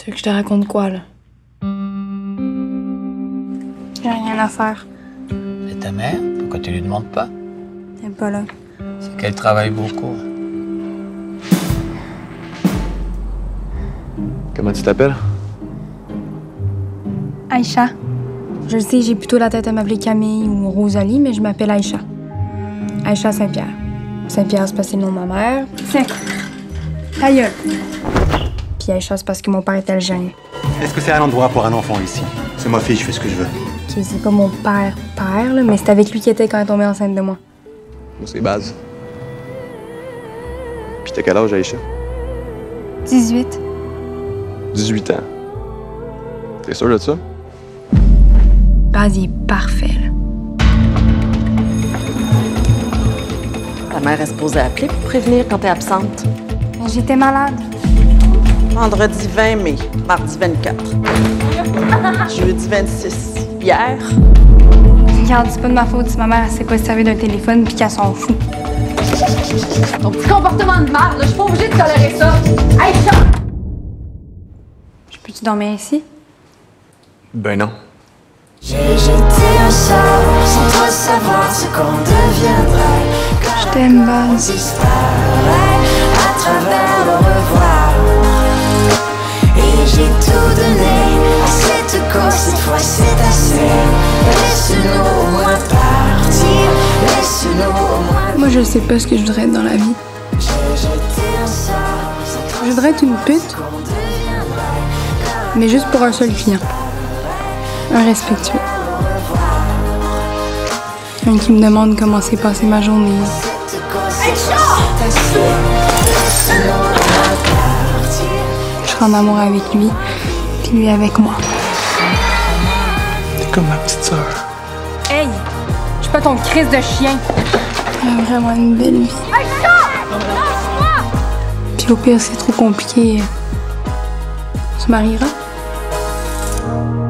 Tu veux que je te raconte quoi, là? J'ai rien à faire. C'est ta mère? Pourquoi tu lui demandes pas? Elle est pas là. C'est qu'elle travaille beaucoup. Comment tu t'appelles? Aïcha. Je le sais, j'ai plutôt la tête à m'appeler Camille ou Rosalie, mais je m'appelle Aïcha. Aïcha Saint-Pierre. Saint-Pierre, c'est parce que c'est le nom de ma mère. Tiens, ta gueule. Puis Aïcha, c'est parce que mon père est algérien. Est-ce que c'est un endroit pour un enfant ici? C'est ma fille, je fais ce que je veux. Ok, c'est pas mon père, là, mais c'est avec lui qui était quand elle est tombée enceinte de moi. Moi, c'est Baz. Puis t'as quel âge, Aïcha? 18. 18 ans. T'es sûr de ça? Baz, il est parfait, là. Ta mère est supposée appeler pour prévenir quand t'es absente. Mais j'étais malade. Vendredi 20 mai, mardi 24, jeudi 26, hier. Regarde, c'est pas de ma faute si ma mère elle sait pas se servir d'un téléphone puis qu'elle s'en fout. Ton petit comportement de merde, je suis pas obligée de tolérer ça. Aïcha! Je peux-tu dormir ici? Ben non. J'ai jeté un sort sans trop savoir ce qu'on deviendrait. Je t'aime, Baz. Disparaît à travers le revoir. Et j'ai tout donné à cette cause, cette fois c'est assez. Laisse-nous au moins partir, laisse-nous au moins. Moi, je sais pas ce que je voudrais être dans la vie. J'ai jeté un sort sans trop Je voudrais être une pute, savoir ce qu'on deviendrait. mais juste pour un seul client. Un respectueux. Un qui me demande comment s'est passée ma journée. Je serai en amour avec lui, puis lui avec moi. T'es comme ma petite sœur. Hey! Je suis pas ton crise de chien! Elle a vraiment une belle vie. Puis au pire, c'est trop compliqué. On se mariera?